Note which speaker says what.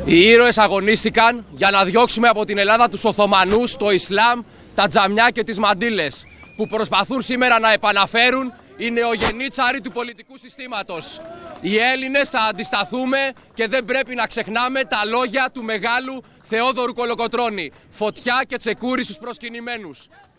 Speaker 1: Οι ήρωες αγωνίστηκαν για να διώξουμε από την Ελλάδα τους Οθωμανούς, το Ισλάμ, τα τζαμιά και τις μαντήλες, που προσπαθούν σήμερα να επαναφέρουν οι νεογενή τσάροι του πολιτικού συστήματος. Οι Έλληνες θα αντισταθούμε και δεν πρέπει να ξεχνάμε τα λόγια του μεγάλου Θεόδωρου Κολοκοτρώνη. Φωτιά και τσεκούρι στους προσκυνημένους.